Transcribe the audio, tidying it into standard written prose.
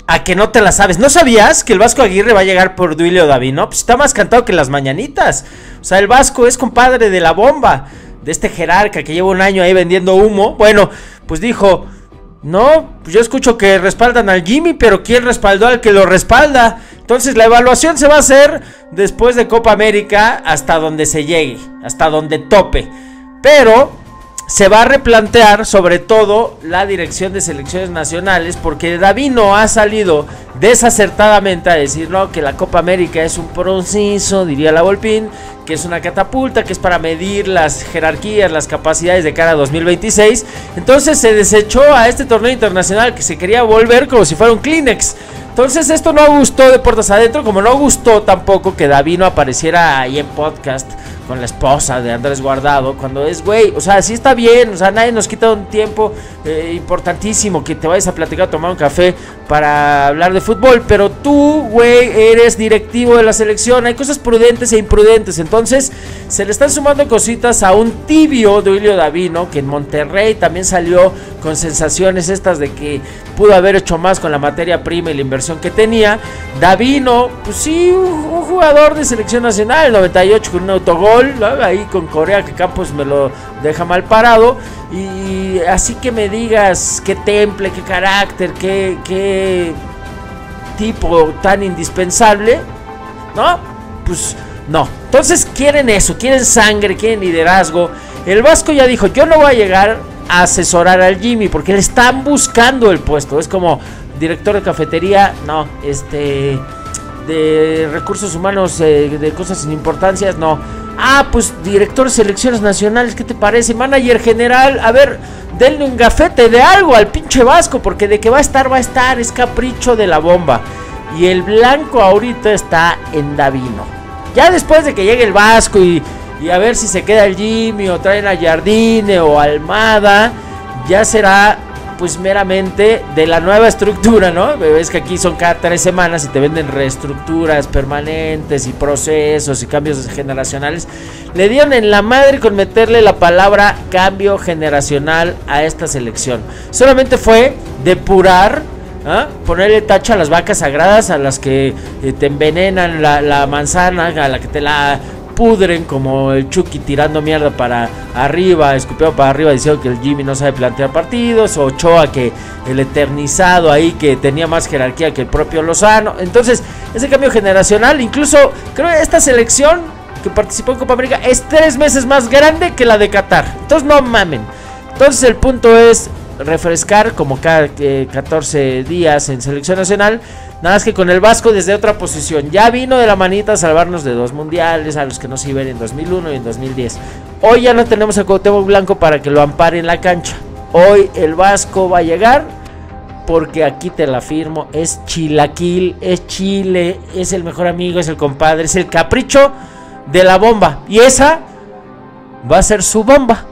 a que no te la sabes. ¿No sabías que el Vasco Aguirre va a llegar por Duilio Davino? Pues está más cantado que las mañanitas. O sea, el Vasco es compadre de la bomba, de este jerarca que lleva un año ahí vendiendo humo. Bueno, pues dijo, no, pues yo escucho que respaldan al Jimmy, pero ¿quién respaldó al que lo respalda? Entonces la evaluación se va a hacer después de Copa América hasta donde se llegue, hasta donde tope. Pero se va a replantear sobre todo la dirección de selecciones nacionales, porque Davino ha salido desacertadamente a decir, no, que la Copa América es un proceso, diría la Volpín, que es una catapulta, que es para medir las jerarquías, las capacidades de cara a 2026. Entonces se desechó a este torneo internacional que se quería volver como si fuera un Kleenex. Entonces esto no gustó de puertas adentro, como no gustó tampoco que Davino apareciera ahí en podcast con la esposa de Andrés Guardado, cuando es, güey, o sea, sí está bien, o sea, nadie nos quita un tiempo importantísimo que te vayas a platicar, a tomar un café para hablar de fútbol, pero tú, güey, eres directivo de la selección, hay cosas prudentes e imprudentes, entonces se le están sumando cositas a un tibio Duilio Davino, que en Monterrey también salió con sensaciones estas de que pudo haber hecho más con la materia prima y la inversión que tenía. Davino, pues sí, un jugador de selección nacional, 98 con un autogol, ¿no? Ahí con Corea, que Campos me lo deja mal parado, y así que me digas qué temple, qué carácter, qué tipo tan indispensable, ¿no? Pues no. Entonces quieren eso, quieren sangre, quieren liderazgo. El Vasco ya dijo, yo no voy a llegar a asesorar al Jimmy, porque le están buscando el puesto. Es como director de cafetería, no, de recursos humanos, de cosas sin importancias, no. Ah, pues director de selecciones nacionales, ¿qué te parece? Manager general, a ver, denle un gafete de algo al pinche Vasco, porque de que va a estar, es capricho de la bomba. Y el blanco ahorita está en Davino. Ya después de que llegue el Vasco y a ver si se queda el Jimmy o traen a Jardine o Almada, ya será pues meramente de la nueva estructura, ¿no? Ves que aquí son cada 3 semanas y te venden reestructuras permanentes y procesos y cambios generacionales. Le dieron en la madre con meterle la palabra cambio generacional a esta selección. Solamente fue depurar, ¿ah? Ponerle tacha a las vacas sagradas, a las que te envenenan la manzana, a la que te la pudren, como el Chucky tirando mierda para arriba, escupiendo para arriba diciendo que el Jimmy no sabe plantear partidos, o Ochoa, que el eternizado ahí que tenía más jerarquía que el propio Lozano. Entonces ese cambio generacional, incluso creo que esta selección que participó en Copa América es 3 veces más grande que la de Qatar. Entonces no mamen. Entonces el punto es refrescar como cada 14 días en selección nacional. Nada más que con el Vasco desde otra posición. Ya vino de la manita a salvarnos de 2 mundiales, a los que nos iban en 2001 y en 2010. Hoy ya no tenemos a Cuauhtémoc Blanco para que lo ampare en la cancha. Hoy el Vasco va a llegar, porque aquí te la firmo, es chilaquil, es chile, es el mejor amigo, es el compadre, es el capricho de la bomba. Y esa va a ser su bomba.